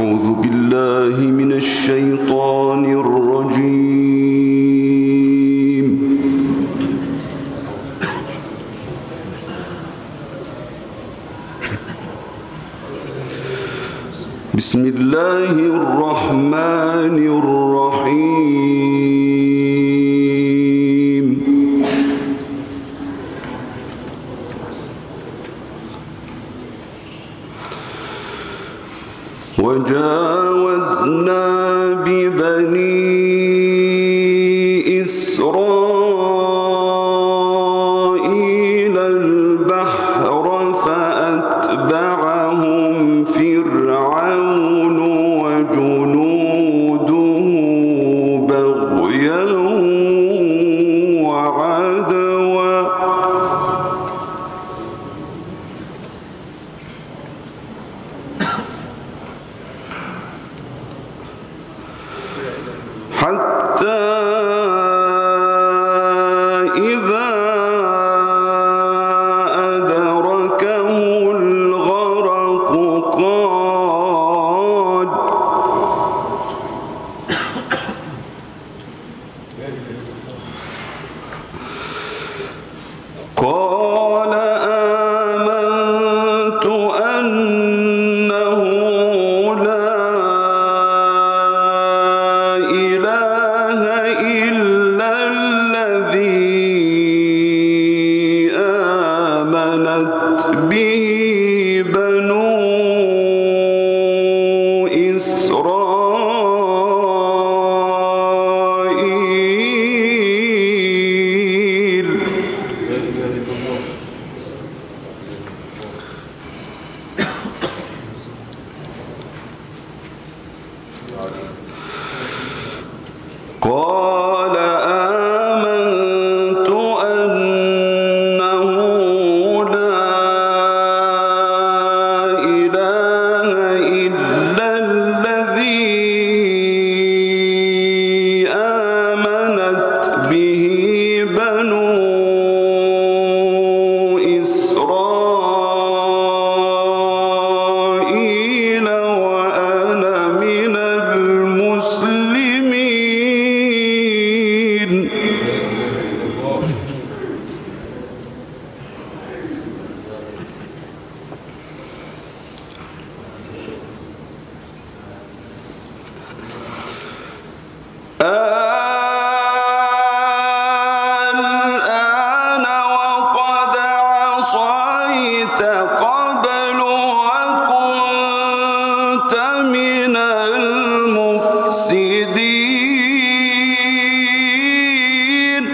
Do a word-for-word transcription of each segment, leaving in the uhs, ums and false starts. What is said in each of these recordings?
أعوذ بالله من الشيطان الرجيم. بسم الله الرحمن الرحيم. وجاوزنا ببني إسرائيل البحر فأتبعهم فرعون وجنوده بغيا وعدوا حتى إذا أدركه الغرق قال قال آمنت أنه لا إله إلا الذي آمنت به بنو إسرائيل. قال آمنت أنه لا إله إلا الذي آمنت به بنو إسرائيل وأنا من المسلمين. الآن وقد عصيت قبل وكنت من المفسدين.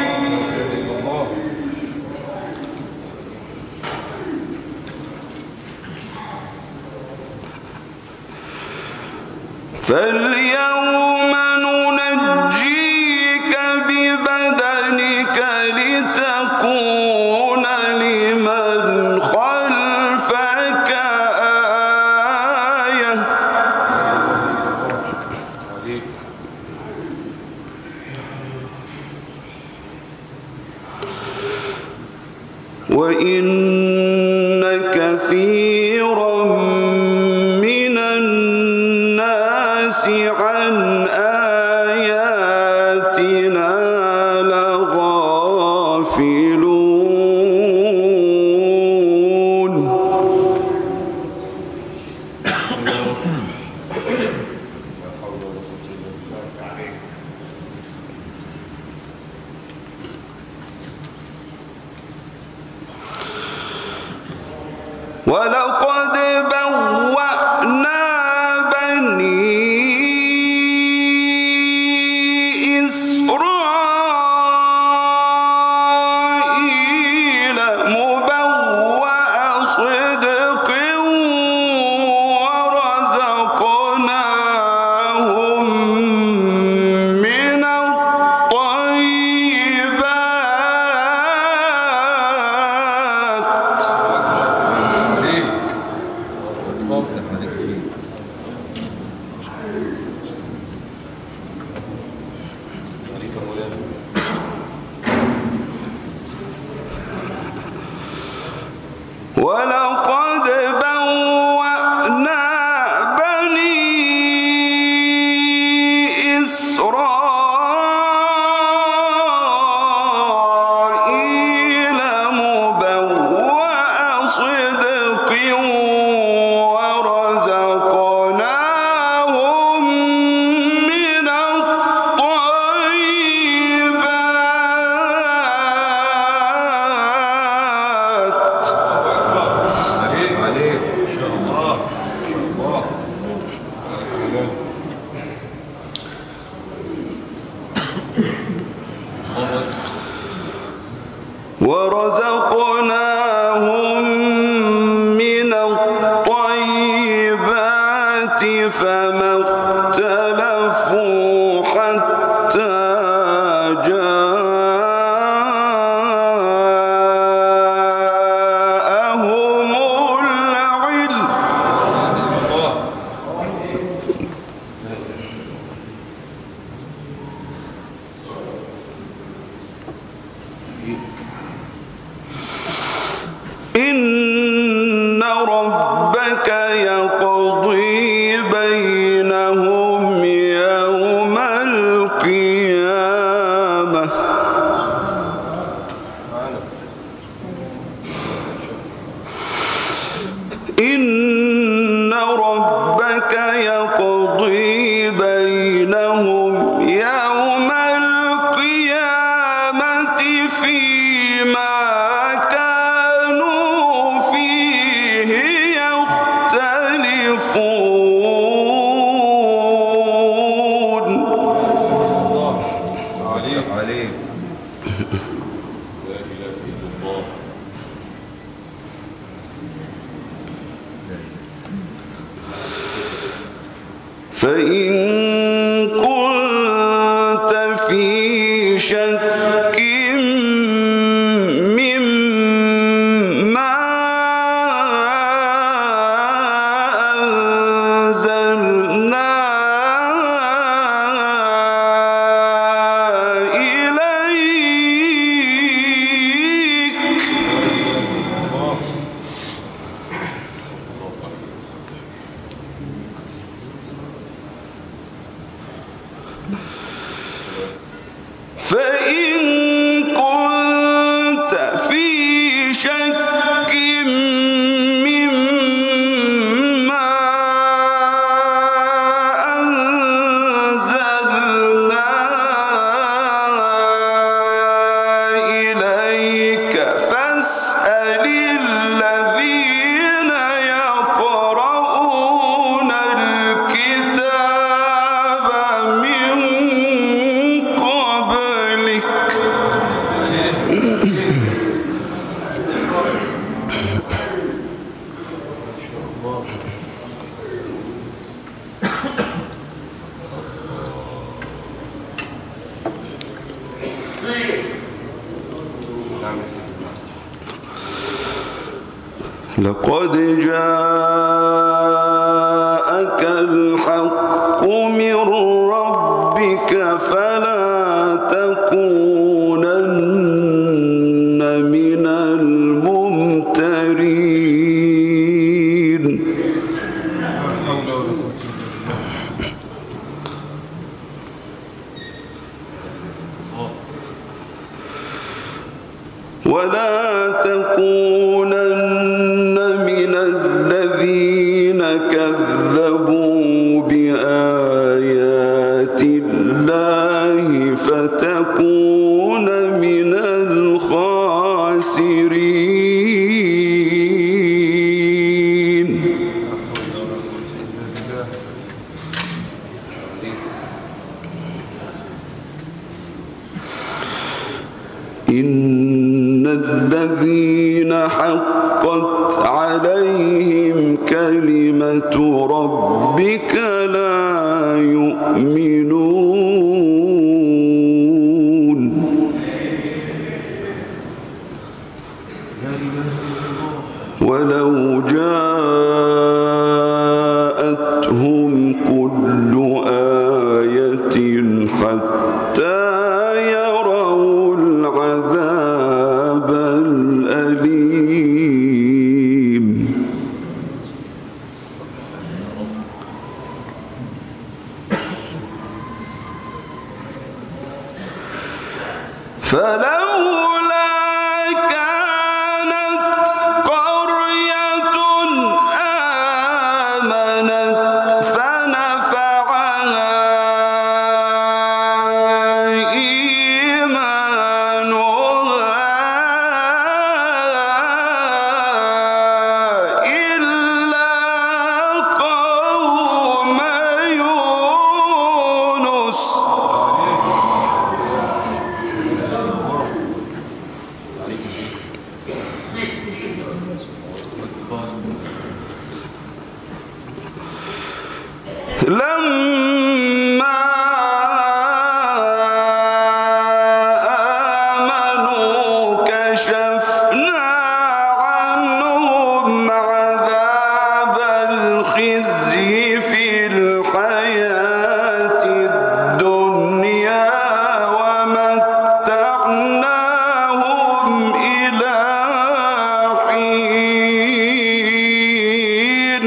فاليوم ننجيك ببدنك لتكون لمن خلفك آية. وإن كثيرا من الناس عن آياتنا لغافلون. ولقد بوأنا بني إسرائيل مبوأ صدق ورزقناهم من الطيبات ورزقناهم من الطيبات فما اختلفوا حتى جاءهم العلم. إن ربك يقضي بينهم يوم القيامة إن ربك يقضي بينهم يوم القيامة فيما فإن كنت في شك مما أنزلنا إليك فإن كنت في شك مما أنزلنا إليك فاسأل الذين يقرؤون الكتاب من لقد جاءك الحق من ربك فلا تكونن من الممترين. ولا تكونن من الذين كذبوا بآيات الله فتكون من الخاسرين. إن الذين حقت عليهم كلمة ربك لا يؤمنون. ولو جاءتهم كل آية حتى يروا العذاب الأليم. فلولا كانت قرية آمنت فنفعها إيمانها إلا لما آمنوا كشفنا عنهم عذاب الخزي في الحياة الدنيا ومتعناهم إلى حين.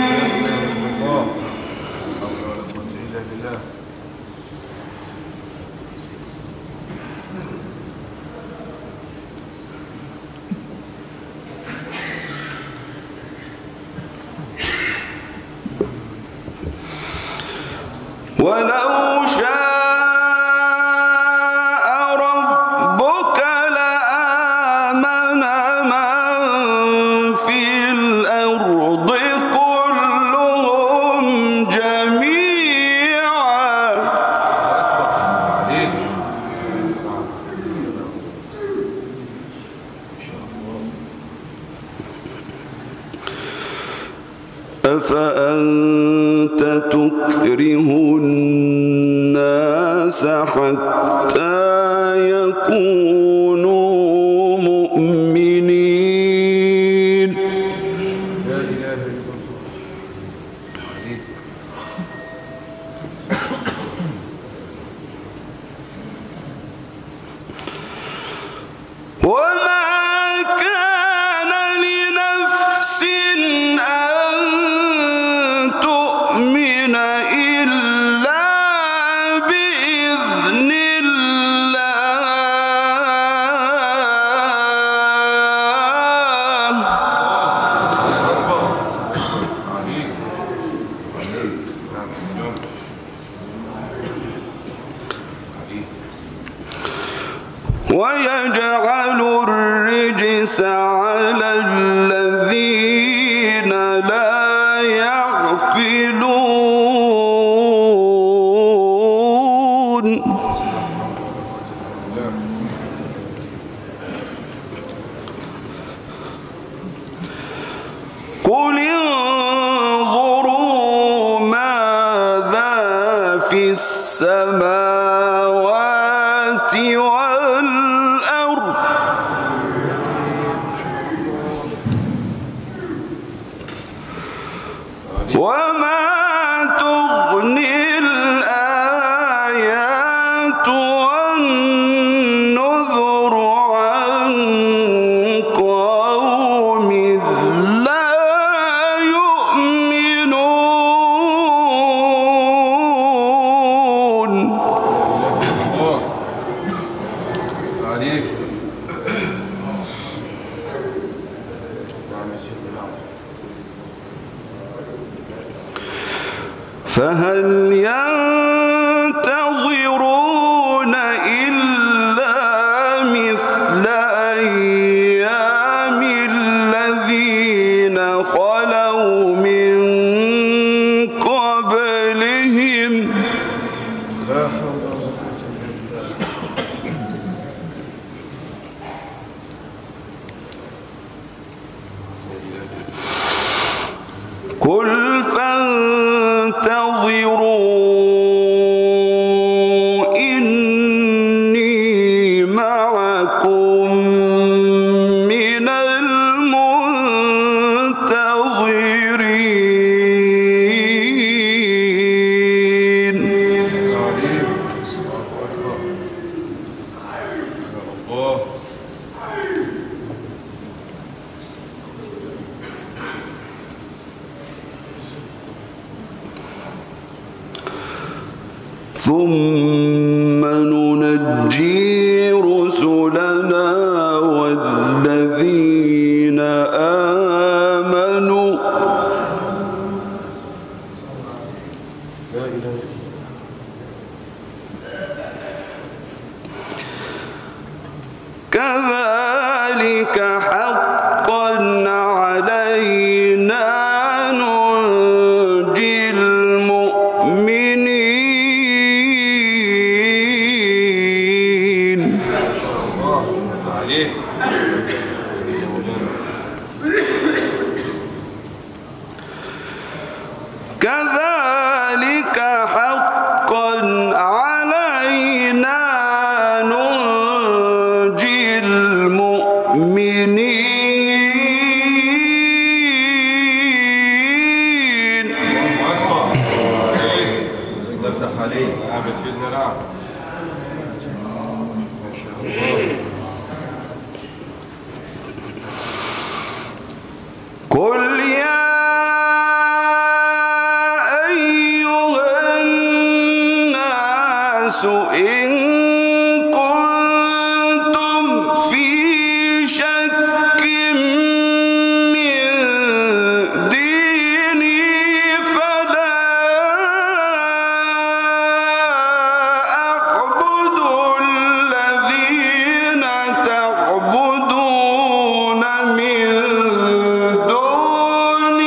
ولو شاء ربك لآمن من في الأرض كلهم جميعا أفأنت تكره الناس حتى يكونوا مؤمنين. لا إله إلا الله. وما كان لنفس أن تؤمن إلا بإذن الله. ويجعل الرجس على الذين لا يعقلون. قل انظروا ماذا في السماوات والأرض وما تغني الآيات والنذر عن قوم لا يؤمنون. فهل ينتظرون إلا مثل أيام الذين خلوا من قبلهم قل فانتظروا إني معكم من المنتظرين. ثم ننجي رسلنا والذين آمنوا لا إله إلا كذلك حقا علينا ننجي المؤمنين. كذلك كذلك حقا علينا ننجي المؤمنين. نفتح عليه نعم يا سيدنا. نعم ما شاء الله. قل يا أيها الناس إن كنتم في شك من ديني فلا أعبد الذين تعبدون من دون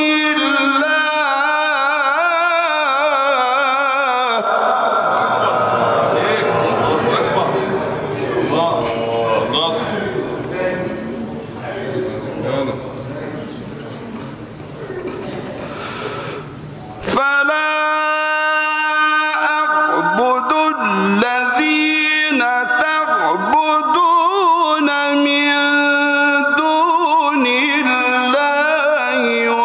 فلا أعبد الذين تعبدون من دون الله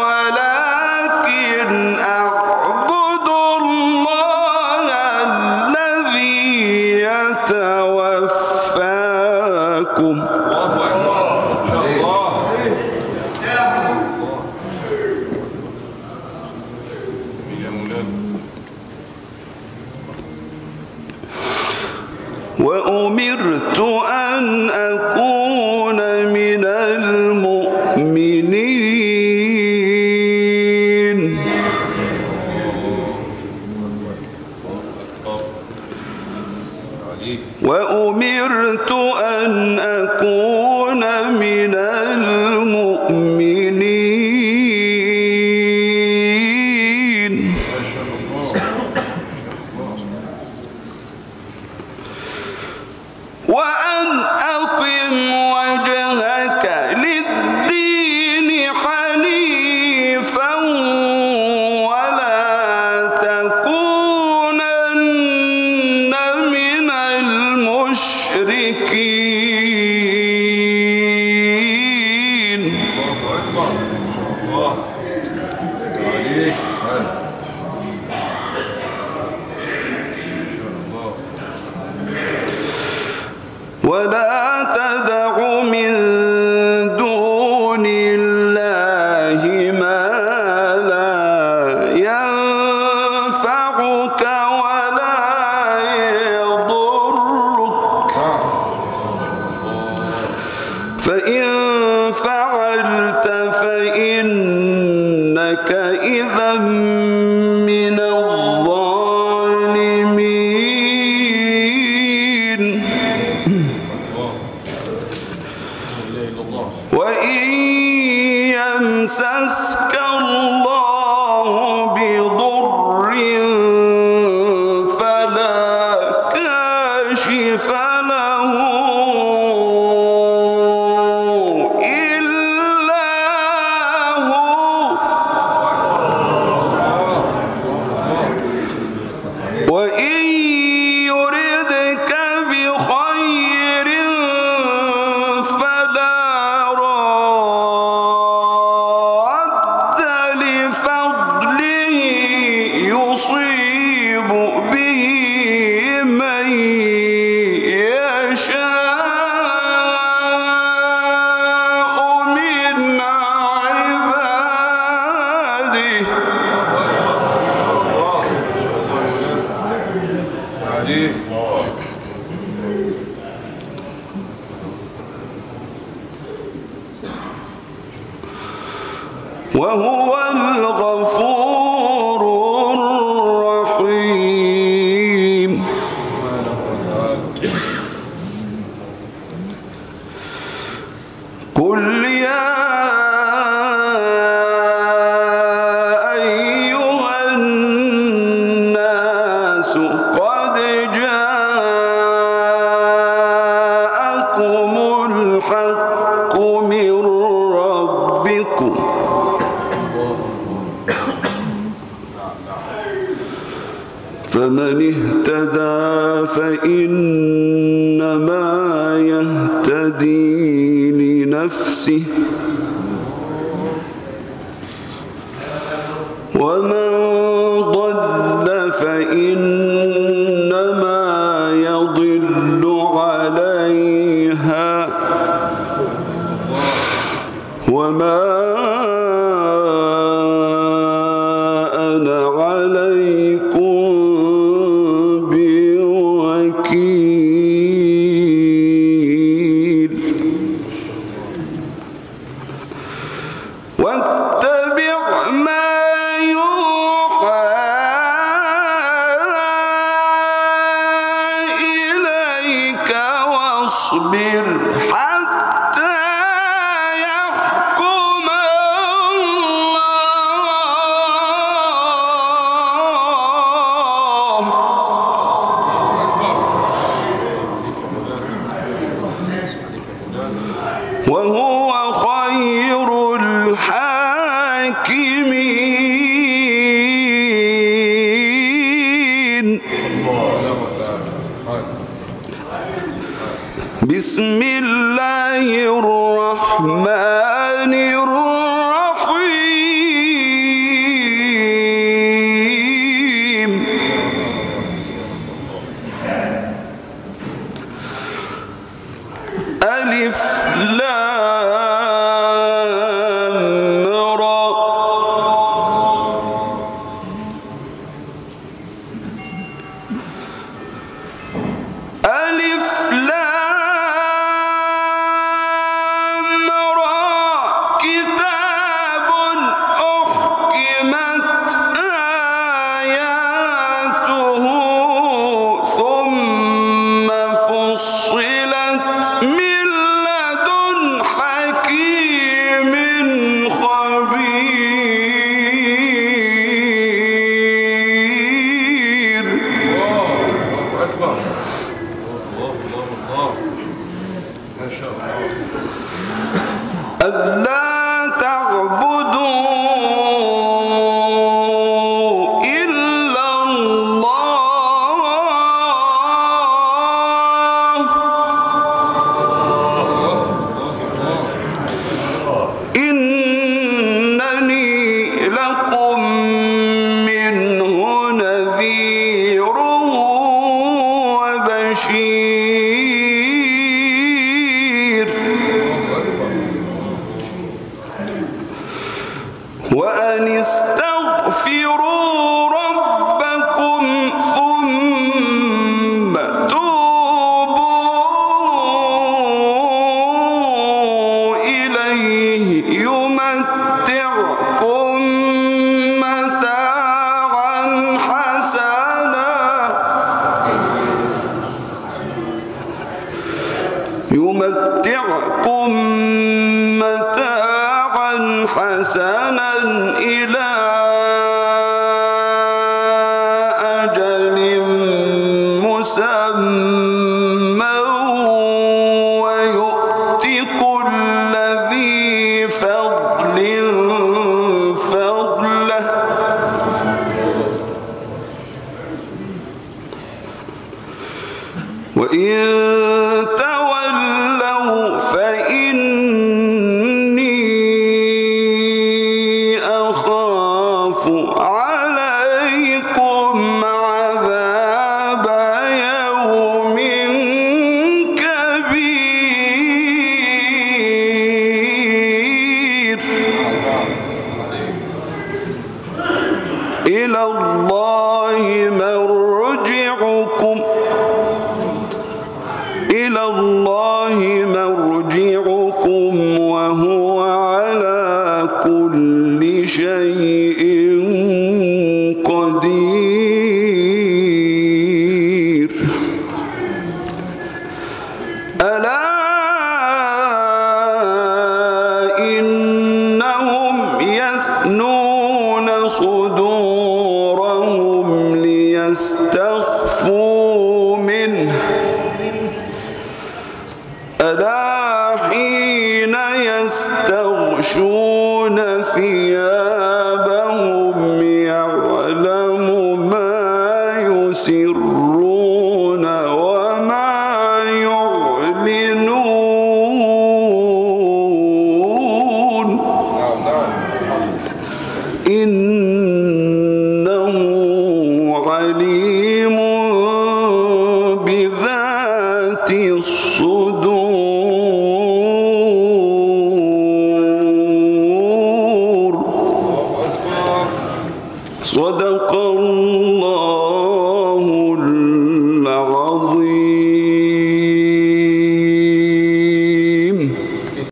ولكن أعبد الله الذي يتوفاكم. وأمرت أن أكون من المؤمنين. وأمرت أن أكون من المؤمنين. وأن أقم وجهك للدين حنيفا ولا تكونن من المشركين. ولا تدع من دون الله ما لا ينفعك ولا يضرك فإن فعلت فإنك إذا من الظالمين. وإن يمسسك الله بضر فلا كاشف له إلا هو وإن يردك بخير فلا راد لفضله يصيب به من يشاء من عباده. وهو الغفور الرحيم. قل يا أيها الناس قد جاءكم الحق من ربكم فمن اهتدى فإنما يهتدي لنفسه ومن ضل فإنما يضل عليها وما أنا عليكم بوكيل واتبع ما يوحى إليك واصبر حتى يحكم الله وهو خير الحاكمين. بسم الله الرحمن الرحيم. ألف لام را ألف لام را كتاب أحكمت آياته ثم فصلت من لدن حكيم خبير. أكبر. الله الله الله ما شاء الله. ألا تعبدوا إلا الله إنني لكم منه نذير وبشير. وأن استغفروا ربكم ثم توبوا إليه يمتعكم متاعا حسنا يمتعكم متاعا حسنا إلى أجل مسمى ويؤت كل ذي فضل فضله وإن تولوا فإني أخاف عليكم عذاب يوم كبير. إلى الله مرجعكم إلى الله مرجعكم وهو على كل شيء قدير. ألا إنهم يثنون صدورهم ليستخفوا منه ألا حين يستغشون ثيابهم يعلم ما ذات الصدور